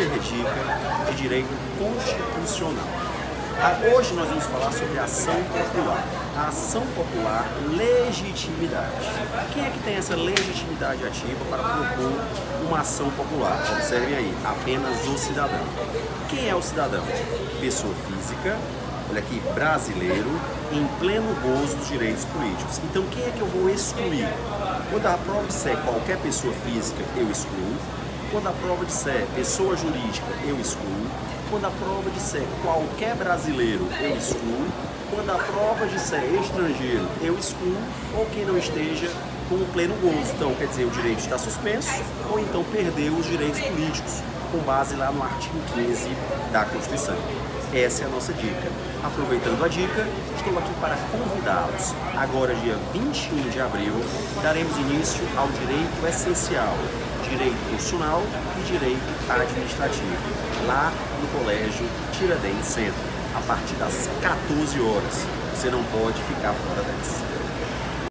super dica de direito constitucional. Hoje nós vamos falar sobre a ação popular. A ação popular, legitimidade. Quem é que tem essa legitimidade ativa para propor uma ação popular? Observem aí, apenas o cidadão. Quem é o cidadão? Pessoa física, olha aqui, brasileiro, em pleno gozo dos direitos políticos. Então quem é que eu vou excluir? Quando a prova disser qualquer pessoa física, eu excluo. Quando a prova disser pessoa jurídica, eu excluo. Quando a prova disser qualquer brasileiro, eu excluo. Quando a prova disser estrangeiro, eu excluo. Ou quem não esteja com o pleno gozo. Então, quer dizer, o direito está suspenso ou então perdeu os direitos políticos, com base lá no artigo 15 da Constituição. Essa é a nossa dica. Aproveitando a dica, estou aqui para convidá-los. Agora, dia 21 de abril, daremos início ao direito essencial, direito constitucional e direito administrativo, lá no Colégio Tiradentes Centro, a partir das 14 horas. Você não pode ficar fora dessa.